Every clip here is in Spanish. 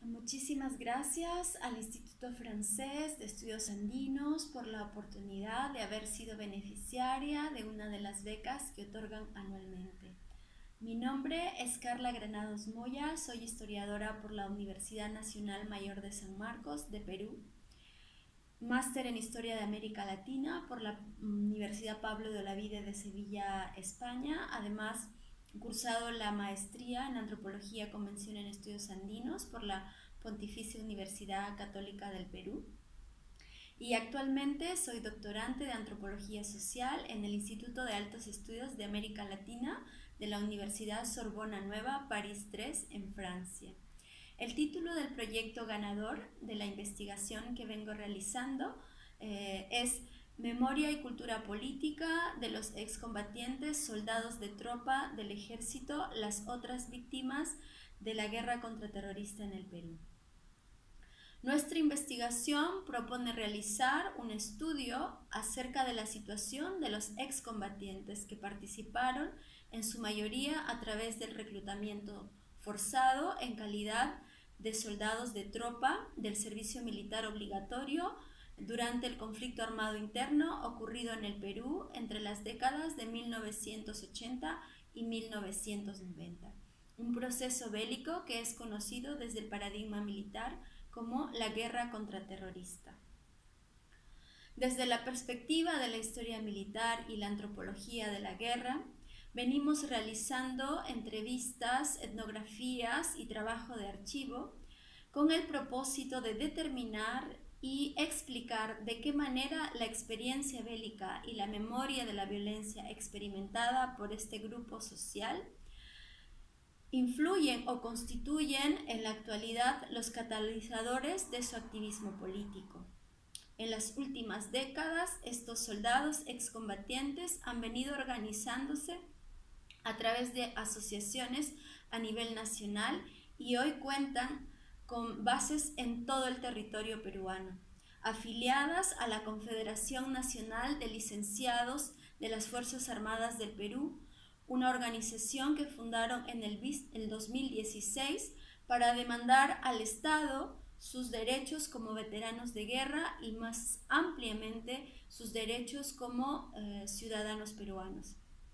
Muchísimas gracias al Instituto Francés de Estudios Andinos por la oportunidad de haber sido beneficiaria de una de las becas que otorgan anualmente. Mi nombre es Carla Granados Moya, soy historiadora por la Universidad Nacional Mayor de San Marcos de Perú, máster en Historia de América Latina por la Universidad Pablo de Olavide de Sevilla, España. Además, he cursado la maestría en Antropología Convención en Estudios Andinos por la Pontificia Universidad Católica del Perú. Y actualmente soy doctorante de Antropología Social en el Instituto de Altos Estudios de América Latina de la Universidad Sorbona Nueva, París 3, en Francia. El título del proyecto ganador de la investigación que vengo realizando es Memoria y Cultura Política de los excombatientes, soldados de tropa del ejército, las otras víctimas de la guerra contraterrorista en el Perú. Nuestra investigación propone realizar un estudio acerca de la situación de los excombatientes que participaron en su mayoría a través del reclutamiento forzado en calidad de soldados de tropa del servicio militar obligatorio durante el conflicto armado interno ocurrido en el Perú entre las décadas de 1980 y 1990. Un proceso bélico que es conocido desde el paradigma militar como la guerra contraterrorista. Desde la perspectiva de la historia militar y la antropología de la guerra, venimos realizando entrevistas, etnografías y trabajo de archivo con el propósito de determinar y explicar de qué manera la experiencia bélica y la memoria de la violencia experimentada por este grupo social influyen o constituyen en la actualidad los catalizadores de su activismo político. En las últimas décadas, estos soldados excombatientes han venido organizándose a través de asociaciones a nivel nacional y hoy cuentan con bases en todo el territorio peruano, afiliadas a la Confederación Nacional de Licenciados de las Fuerzas Armadas del Perú, una organización que fundaron en el 2016 para demandar al Estado sus derechos como veteranos de guerra y más ampliamente sus derechos como ciudadanos peruanos.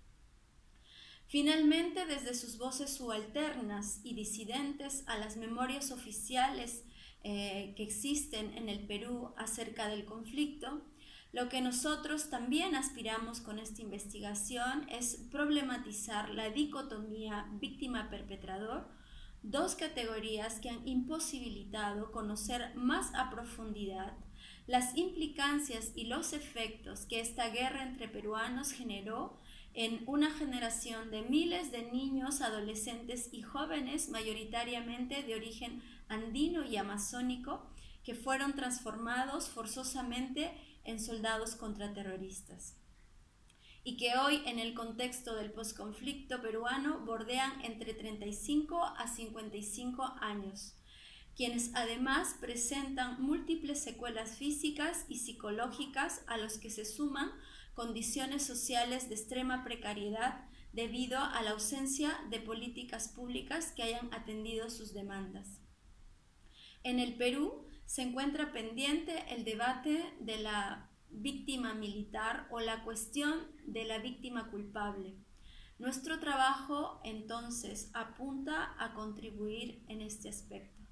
Finalmente, desde sus voces subalternas y disidentes a las memorias oficiales que existen en el Perú acerca del conflicto, lo que nosotros también aspiramos con esta investigación es problematizar la dicotomía víctima-perpetrador, dos categorías que han imposibilitado conocer más a profundidad las implicancias y los efectos que esta guerra entre peruanos generó en una generación de miles de niños, adolescentes y jóvenes, mayoritariamente de origen andino y amazónico, que fueron transformados forzosamente en soldados contraterroristas y que hoy, en el contexto del posconflicto peruano, bordean entre 35 a 55 años, quienes además presentan múltiples secuelas físicas y psicológicas a los que se suman condiciones sociales de extrema precariedad debido a la ausencia de políticas públicas que hayan atendido sus demandas. En el Perú se encuentra pendiente el debate de la víctima militar o la cuestión de la víctima culpable. Nuestro trabajo entonces apunta a contribuir en este aspecto.